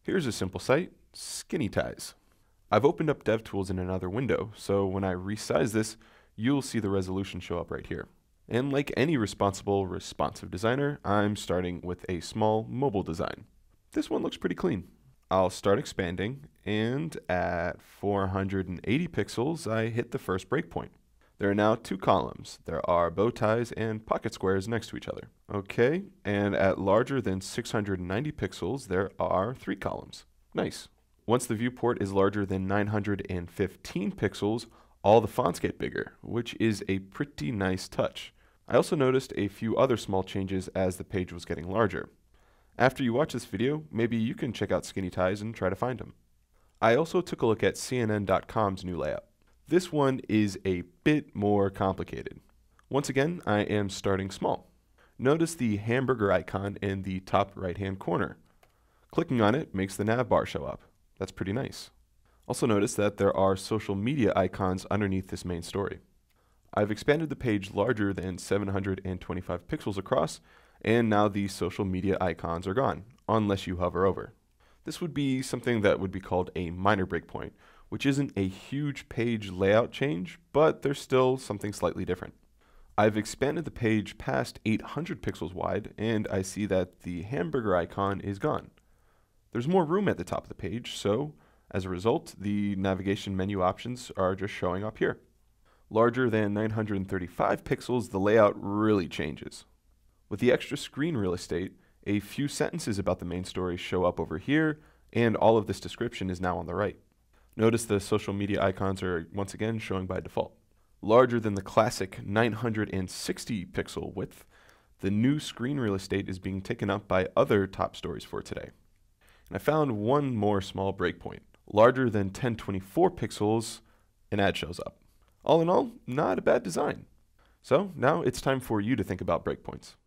Here's a simple site, Skinnytize. I've opened up DevTools in another window, so when I resize this, you'll see the resolution show up right here. And like any responsible, responsive designer, I'm starting with a small mobile design. This one looks pretty clean. I'll start expanding, and at 480 pixels, I hit the first breakpoint. There are now two columns. There are bow ties and pocket squares next to each other. Okay, and at larger than 690 pixels, there are three columns. Nice. Once the viewport is larger than 915 pixels, all the fonts get bigger, which is a pretty nice touch. I also noticed a few other small changes as the page was getting larger. After you watch this video, maybe you can check out Skinnytize and try to find them. I also took a look at CNN.com's new layout. This one is a bit more complicated. Once again, I am starting small. Notice the hamburger icon in the top right-hand corner. Clicking on it makes the nav bar show up. That's pretty nice. Also notice that there are social media icons underneath this main story. I've expanded the page larger than 725 pixels across, and now these social media icons are gone, unless you hover over. This would be something that would be called a minor breakpoint, which isn't a huge page layout change, but there's still something slightly different. I've expanded the page past 800 pixels wide, and I see that the hamburger icon is gone. There's more room at the top of the page, so as a result, the navigation menu options are just showing up here. Larger than 935 pixels, the layout really changes. With the extra screen real estate, a few sentences about the main story show up over here, and all of this description is now on the right. Notice the social media icons are once again showing by default. Larger than the classic 960 pixel width, the new screen real estate is being taken up by other top stories for today. And I found one more small breakpoint. Larger than 1024 pixels, an ad shows up. All in all, not a bad design. So now it's time for you to think about breakpoints.